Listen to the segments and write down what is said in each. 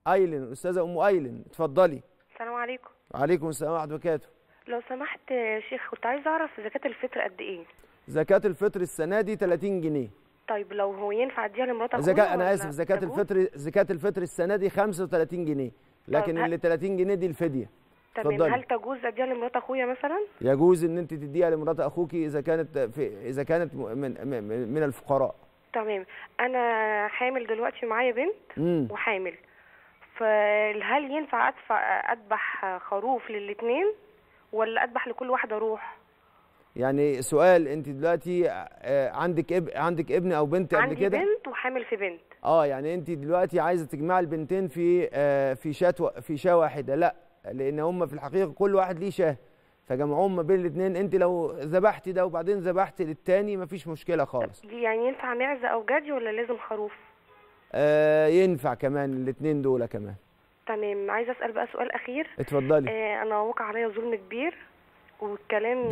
ايلين، استاذه ام ايلين، اتفضلي. السلام عليكم. وعليكم السلام ورحمه الله وبركاته. لو سمحت يا شيخ، كنت عايزه اعرف زكاة الفطر قد ايه؟ زكاه الفطر السنه دي 30 جنيه. طيب لو هو ينفع اديها لمرات اخويا انا اسف، تجوز؟ زكاه الفطر السنه دي 35 جنيه، لكن طيب اللي 30 جنيه دي الفديه. تمام. اتفضلي. هل تجوز اديها لمرات اخويا مثلا؟ يجوز ان انت تديها لمرات اخوك اذا كانت من الفقراء. تمام. انا حامل دلوقتي، معايا بنت وحامل، فهل ينفع اذبح خروف للاثنين ولا اذبح لكل واحده روح؟ يعني سؤال، انت دلوقتي عندك ابن او بنت قبل كده؟ عندي بنت وحامل في بنت. يعني انت دلوقتي عايزه تجمعي البنتين في شاة واحده؟ لا، لان هم في الحقيقه كل واحد ليه شاه، فجمعوهم ما بين الاثنين. انت لو ذبحتي ده وبعدين ذبحتي للتاني مفيش مشكله خالص. يعني ينفع معزه او جدي ولا لازم خروف؟ ينفع كمان الاثنين دول كمان. تمام. عايزه اسال بقى سؤال اخير. اتفضلي. انا وقع عليا ظلم كبير والكلام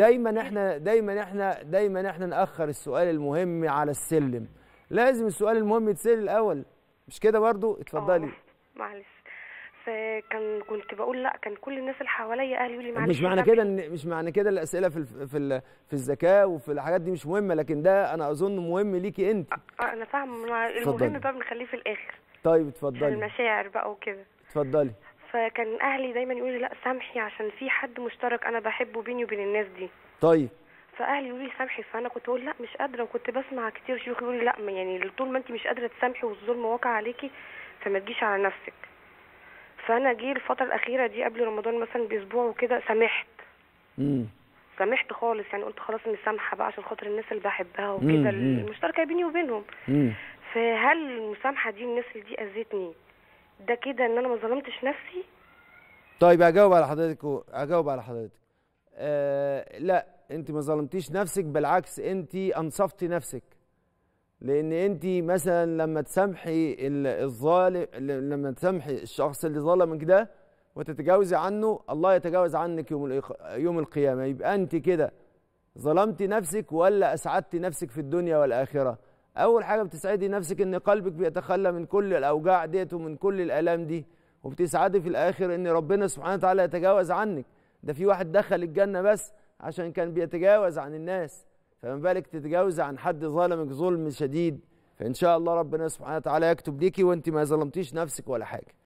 دايما احنا نأخر السؤال المهم على السلم. لازم السؤال المهم يتسأل الاول، مش كده برضو؟ اتفضلي. معلش. كنت بقول لا، كان كل الناس اللي حواليا اهلي يقولوا لي معلش. مش معنى كده الاسئله في الزكاه وفي الحاجات دي مش مهمه، لكن ده انا اظن مهم ليكي انت. انا فاهمه، المهم بقى بنخليه في الاخر. طيب اتفضلي. المشاعر بقى وكده. اتفضلي. فكان اهلي دايما يقولوا لي لا سامحي عشان في حد مشترك انا بحبه بيني وبين الناس دي. طيب. فاهلي يقولوا لي سامحي، فانا كنت اقول لا مش قادره، وكنت بسمع كتير شيوخ يقولوا لي لا، يعني طول ما انت مش قادره تسامحي والظلم واقع عليكي فما تجيش على نفسك. فانا جه الفتره الاخيره دي قبل رمضان مثلا باسبوع وكده سامحت. سامحت خالص، يعني قلت خلاص اني سامحه بقى عشان خاطر الناس اللي بحبها وكده المشتركه بيني وبينهم. فهل المسامحه دي الناس اللي دي اذتني ده كده ان انا ما ظلمتش نفسي؟ طيب هجاوب على حضرتك. لا، انت ما ظلمتيش نفسك، بالعكس انت انصفتي نفسك. لان انت مثلا لما تسامحي الظالم، لما تسامحي الشخص اللي ظلمك ده وتتجاوزي عنه، الله يتجاوز عنك يوم القيامه. يبقى انت كده ظلمتي نفسك ولا اسعدتي نفسك في الدنيا والاخره؟ اول حاجه بتسعدي نفسك ان قلبك بيتخلى من كل الاوجاع ديت ومن كل الالام دي، وبتسعدي في الاخر ان ربنا سبحانه وتعالى يتجاوز عنك. ده في واحد دخل الجنه بس عشان كان بيتجاوز عن الناس، فما بالك تتجاوز عن حد ظلمك ظلم شديد؟ فان شاء الله ربنا سبحانه وتعالى يكتب ليكي وانت ما ظلمتيش نفسك ولا حاجه.